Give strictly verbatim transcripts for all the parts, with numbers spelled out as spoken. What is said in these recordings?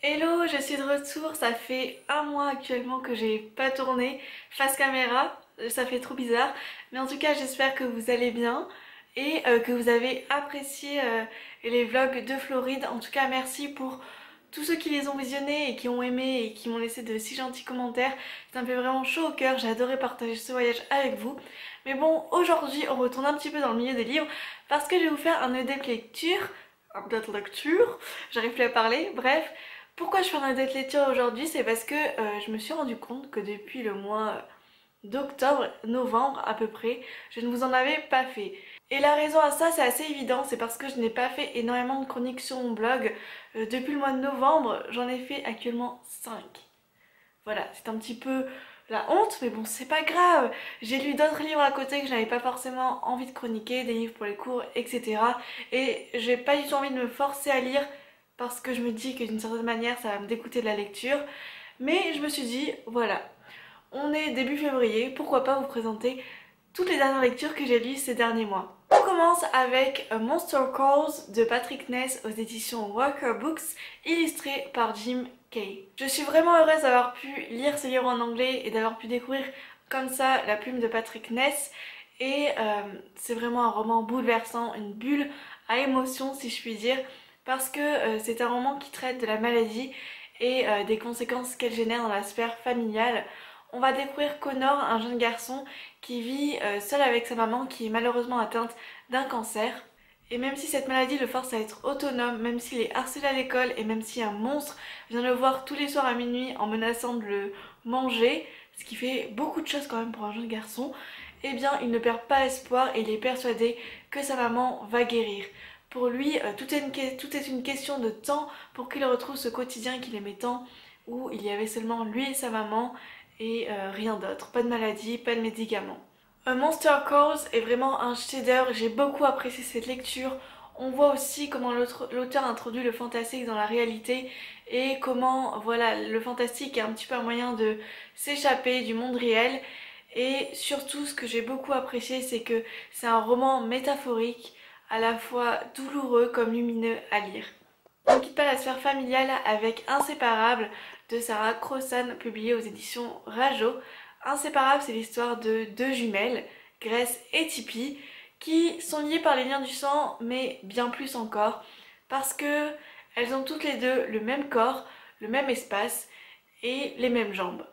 Hello, je suis de retour, ça fait un mois actuellement que j'ai pas tourné face caméra, ça fait trop bizarre, mais en tout cas j'espère que vous allez bien et euh, que vous avez apprécié euh, les vlogs de Floride. En tout cas merci pour tous ceux qui les ont visionnés et qui ont aimé et qui m'ont laissé de si gentils commentaires, ça me fait vraiment chaud au cœur, j'ai adoré partager ce voyage avec vous. Mais bon, aujourd'hui on retourne un petit peu dans le milieu des livres parce que je vais vous faire un update lecture, un update lecture, j'arrive plus à parler, bref. Pourquoi je fais un update lecture aujourd'hui? C'est parce que euh, je me suis rendu compte que depuis le mois d'octobre, novembre à peu près, je ne vous en avais pas fait. Et la raison à ça, c'est assez évident, c'est parce que je n'ai pas fait énormément de chroniques sur mon blog. Euh, depuis le mois de novembre, j'en ai fait actuellement cinq. Voilà, c'est un petit peu la honte, mais bon, c'est pas grave. J'ai lu d'autres livres à côté que je n'avais pas forcément envie de chroniquer, des livres pour les cours, et cetera. Et j'ai pas du tout envie de me forcer à lire parce que je me dis que d'une certaine manière ça va me dégoûter de la lecture. Mais je me suis dit, voilà, on est début février, pourquoi pas vous présenter toutes les dernières lectures que j'ai lues ces derniers mois. On commence avec Monster Calls de Patrick Ness aux éditions Walker Books, illustré par Jim Kay. Je suis vraiment heureuse d'avoir pu lire ce livre en anglais et d'avoir pu découvrir comme ça la plume de Patrick Ness. Et euh, c'est vraiment un roman bouleversant, une bulle à émotion si je puis dire, parce que euh, c'est un roman qui traite de la maladie et euh, des conséquences qu'elle génère dans la sphère familiale. On va découvrir Connor, un jeune garçon qui vit euh, seul avec sa maman qui est malheureusement atteinte d'un cancer. Et même si cette maladie le force à être autonome, même s'il est harcelé à l'école et même si un monstre vient le voir tous les soirs à minuit en menaçant de le manger, ce qui fait beaucoup de choses quand même pour un jeune garçon, eh bien il ne perd pas espoir et il est persuadé que sa maman va guérir. Pour lui, euh, tout, est une, tout est une question de temps pour qu'il retrouve ce quotidien qu'il aimait tant, où il y avait seulement lui et sa maman et euh, rien d'autre. Pas de maladie, pas de médicaments. A Monster Calls est vraiment un chef-d'œuvre, j'ai beaucoup apprécié cette lecture. On voit aussi comment l'auteur introduit le fantastique dans la réalité et comment voilà, le fantastique est un petit peu un moyen de s'échapper du monde réel. Et surtout, ce que j'ai beaucoup apprécié, c'est que c'est un roman métaphorique, à la fois douloureux comme lumineux à lire. On ne quitte pas la sphère familiale avec Inséparable de Sarah Crossan, publié aux éditions Rajo. Inséparable, c'est l'histoire de deux jumelles, Grace et Tippi, qui sont liées par les liens du sang, mais bien plus encore, parce que elles ont toutes les deux le même corps, le même espace et les mêmes jambes.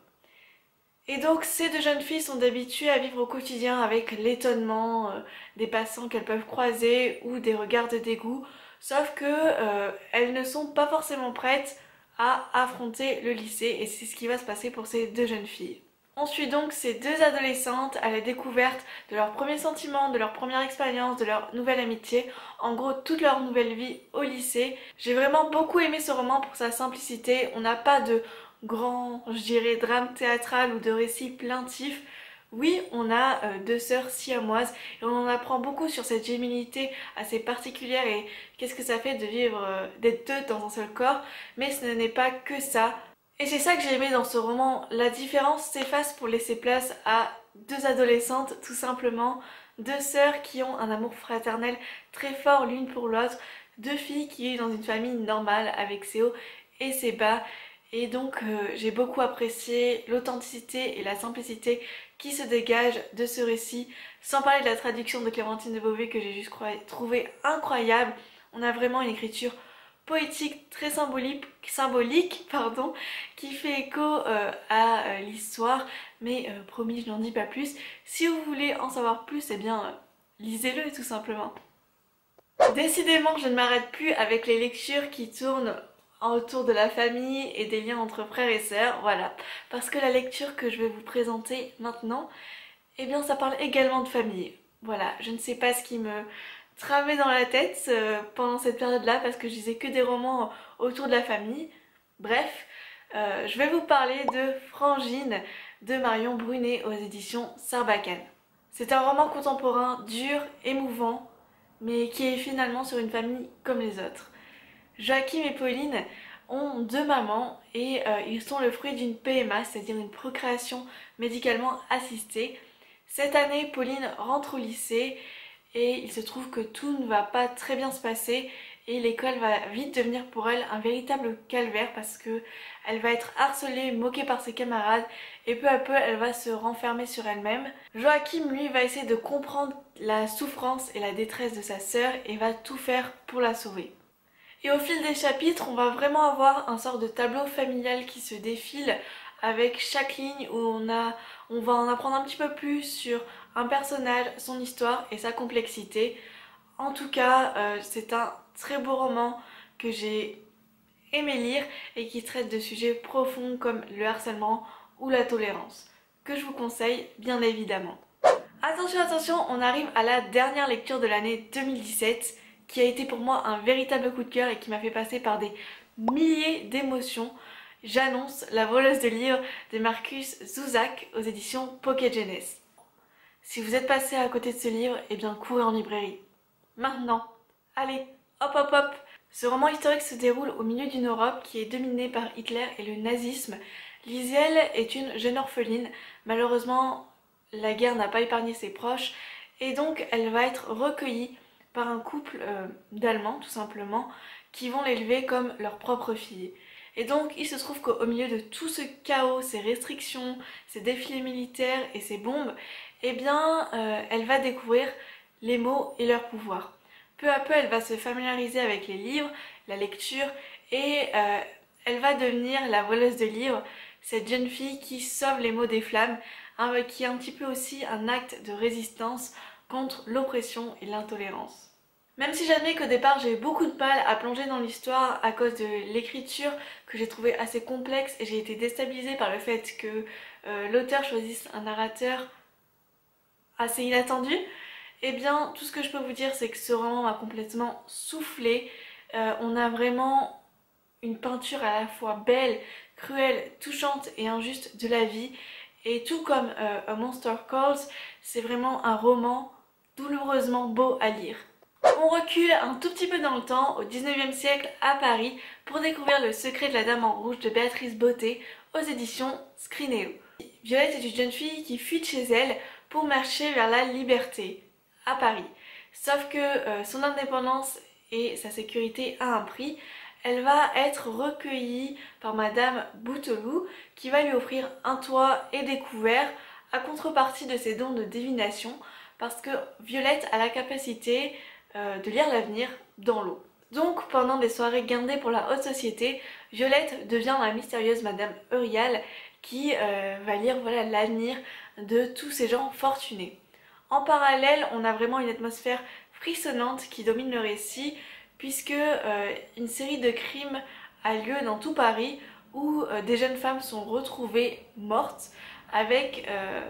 Et donc ces deux jeunes filles sont habituées à vivre au quotidien avec l'étonnement euh, des passants qu'elles peuvent croiser ou des regards de dégoût, sauf que euh, elles ne sont pas forcément prêtes à affronter le lycée et c'est ce qui va se passer pour ces deux jeunes filles. On suit donc ces deux adolescentes à la découverte de leurs premiers sentiments, de leur première expérience, de leur nouvelle amitié, en gros toute leur nouvelle vie au lycée. J'ai vraiment beaucoup aimé ce roman pour sa simplicité, on n'a pas de grand, je dirais, drame théâtral ou de récit plaintif. Oui, on a euh, deux sœurs siamoises et on en apprend beaucoup sur cette géminité assez particulière et qu'est-ce que ça fait de vivre, euh, d'être deux dans un seul corps, mais ce n'est pas que ça. Et c'est ça que j'ai aimé dans ce roman, la différence s'efface pour laisser place à deux adolescentes tout simplement, deux sœurs qui ont un amour fraternel très fort l'une pour l'autre, deux filles qui vivent dans une famille normale avec ses hauts et ses bas. Et donc euh, j'ai beaucoup apprécié l'authenticité et la simplicité qui se dégagent de ce récit, sans parler de la traduction de Clémentine de Beauvais que j'ai juste trouvé incroyable. On a vraiment une écriture poétique très symbolique, symbolique pardon, qui fait écho euh, à euh, l'histoire, mais euh, promis je n'en dis pas plus. Si vous voulez en savoir plus, eh bien euh, lisez-le tout simplement. Décidément je ne m'arrête plus avec les lectures qui tournent autour de la famille et des liens entre frères et sœurs, voilà. Parce que la lecture que je vais vous présenter maintenant, eh bien ça parle également de famille. Voilà, je ne sais pas ce qui me tramait dans la tête euh, pendant cette période-là parce que je lisais que des romans autour de la famille. Bref, euh, je vais vous parler de Frangine de Marion Brunet aux éditions Sarbacane. C'est un roman contemporain dur, émouvant, mais qui est finalement sur une famille comme les autres. Joachim et Pauline ont deux mamans et euh, ils sont le fruit d'une P M A, c'est-à-dire une procréation médicalement assistée. Cette année, Pauline rentre au lycée et il se trouve que tout ne va pas très bien se passer et l'école va vite devenir pour elle un véritable calvaire parce que elle va être harcelée, moquée par ses camarades et peu à peu elle va se renfermer sur elle-même. Joachim lui va essayer de comprendre la souffrance et la détresse de sa sœur et va tout faire pour la sauver. Et au fil des chapitres, on va vraiment avoir un sort de tableau familial qui se défile avec chaque ligne où on, a, on va en apprendre un petit peu plus sur un personnage, son histoire et sa complexité. En tout cas, euh, c'est un très beau roman que j'ai aimé lire et qui traite de sujets profonds comme le harcèlement ou la tolérance, que je vous conseille bien évidemment. Attention, attention, on arrive à la dernière lecture de l'année deux mille dix-sept qui a été pour moi un véritable coup de cœur et qui m'a fait passer par des milliers d'émotions. J'annonce La voleuse de livres de Markus Zusak aux éditions Pocket Jeunesse. Si vous êtes passé à côté de ce livre, eh bien courez en librairie. Maintenant, allez, hop hop hop. Ce roman historique se déroule au milieu d'une Europe qui est dominée par Hitler et le nazisme. Liziel est une jeune orpheline. Malheureusement, la guerre n'a pas épargné ses proches et donc elle va être recueillie par un couple euh, d'Allemands tout simplement qui vont l'élever comme leur propre fille. Et donc il se trouve qu'au milieu de tout ce chaos, ces restrictions, ces défilés militaires et ces bombes, eh bien euh, elle va découvrir les mots et leur pouvoir. Peu à peu elle va se familiariser avec les livres, la lecture et euh, elle va devenir la voleuse de livres, cette jeune fille qui sauve les mots des flammes, hein, qui est un petit peu aussi un acte de résistance contre l'oppression et l'intolérance. Même si j'admets qu'au départ j'ai eu beaucoup de mal à plonger dans l'histoire à cause de l'écriture que j'ai trouvée assez complexe et j'ai été déstabilisée par le fait que euh, l'auteur choisisse un narrateur assez inattendu, eh bien tout ce que je peux vous dire c'est que ce roman m'a complètement soufflé. Euh, on a vraiment une peinture à la fois belle, cruelle, touchante et injuste de la vie. Et tout comme euh, A Monster Calls, c'est vraiment un roman douloureusement beau à lire. On recule un tout petit peu dans le temps, au dix-neuvième siècle à Paris, pour découvrir Le secret de la dame en rouge de Béatrice Botté aux éditions Scrinéo. Violette est une jeune fille qui fuit de chez elle pour marcher vers la liberté à Paris. Sauf que euh, son indépendance et sa sécurité a un prix. Elle va être recueillie par Madame Bouteloup qui va lui offrir un toit et des couverts à contrepartie de ses dons de divination parce que Violette a la capacité euh, de lire l'avenir dans l'eau. Donc pendant des soirées guindées pour la haute société, Violette devient la mystérieuse Madame Eurial qui euh, va lire voilà, l'avenir de tous ces gens fortunés. En parallèle, on a vraiment une atmosphère frissonnante qui domine le récit puisque euh, une série de crimes a lieu dans tout Paris où euh, des jeunes femmes sont retrouvées mortes avec euh,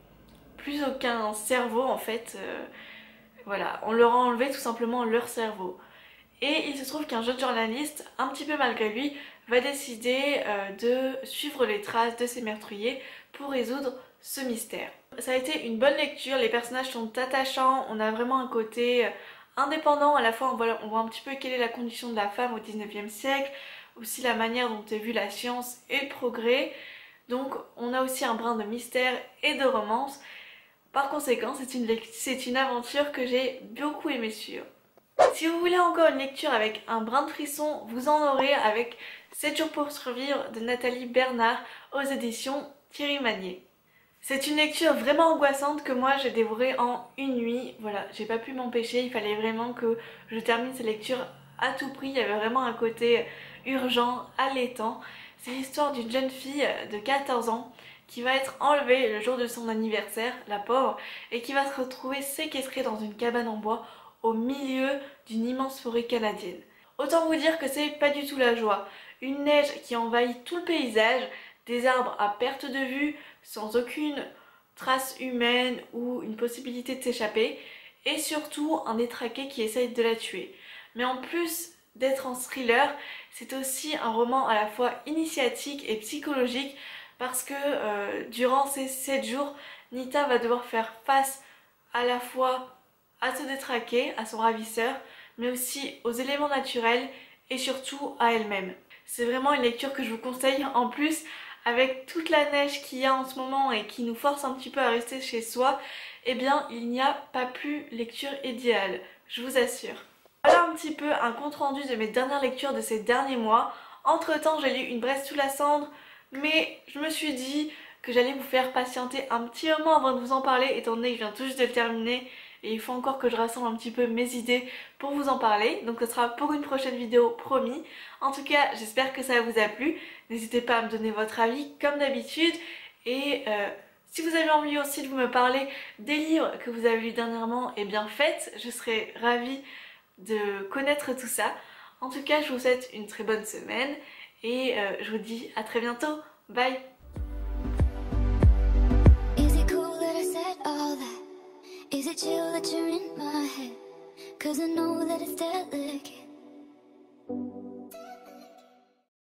plus aucun cerveau en fait. Euh, voilà, on leur a enlevé tout simplement leur cerveau. Et il se trouve qu'un jeune journaliste, un petit peu malgré lui, va décider euh, de suivre les traces de ces meurtriers pour résoudre ce mystère. Ça a été une bonne lecture, les personnages sont attachants, on a vraiment un côté indépendant, à la fois on voit, on voit un petit peu quelle est la condition de la femme au dix-neuvième siècle, aussi la manière dont est vue la science et le progrès, donc on a aussi un brin de mystère et de romance. Par conséquent, c'est une, c'est une aventure que j'ai beaucoup aimé suivre. Si vous voulez encore une lecture avec un brin de frisson, vous en aurez avec sept jours pour survivre de Nathalie Bernard aux éditions Thierry Magnier. C'est une lecture vraiment angoissante que moi j'ai dévorée en une nuit. Voilà, j'ai pas pu m'empêcher, il fallait vraiment que je termine cette lecture à tout prix. Il y avait vraiment un côté urgent, allaitant. C'est l'histoire d'une jeune fille de quatorze ans qui va être enlevée le jour de son anniversaire, la pauvre, et qui va se retrouver séquestrée dans une cabane en bois au milieu d'une immense forêt canadienne. Autant vous dire que c'est pas du tout la joie. Une neige qui envahit tout le paysage, des arbres à perte de vue, sans aucune trace humaine ou une possibilité de s'échapper, et surtout un détraqué qui essaye de la tuer. Mais en plus d'être un thriller, c'est aussi un roman à la fois initiatique et psychologique parce que euh, durant ces sept jours, Nita va devoir faire face à la fois à ce détraqué, à son ravisseur, mais aussi aux éléments naturels et surtout à elle-même. C'est vraiment une lecture que je vous conseille. En plus, avec toute la neige qu'il y a en ce moment et qui nous force un petit peu à rester chez soi, eh bien il n'y a pas plus lecture idéale, je vous assure. Voilà un petit peu un compte rendu de mes dernières lectures de ces derniers mois. Entre temps j'ai lu Une Bresse sous la cendre, mais je me suis dit que j'allais vous faire patienter un petit moment avant de vous en parler, étant donné que je viens tout juste de le terminer et il faut encore que je rassemble un petit peu mes idées pour vous en parler. Donc ce sera pour une prochaine vidéo, promis. En tout cas, j'espère que ça vous a plu. N'hésitez pas à me donner votre avis comme d'habitude. Et euh, si vous avez envie aussi de vous me parler des livres que vous avez lus dernièrement, eh bien faites, je serai ravie de connaître tout ça. En tout cas, je vous souhaite une très bonne semaine et euh, je vous dis à très bientôt. Bye! Is it chill that you're in my head? Cause I know that it's delicate.